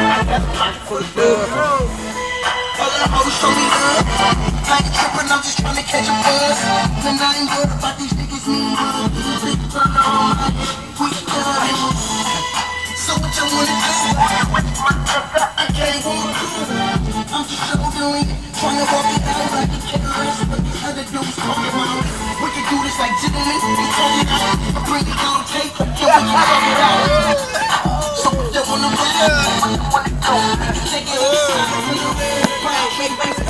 For the dub. All the hoes show me love. I ain't trippin', I'm just tryna catch a buzz. And I ain't worried about these niggas mean good. These niggas turn on my head, we done. So what you wanna do? I can't walk through. I'm just shouldering it, tryna walk it out like a terrorist. But these other dudes talking my way. We can do this like gentlemen, we talk it out. I bring it on tape, and we can talk it out. So what you wanna do? What you wanna do? You take it inside, feel it, right, baby.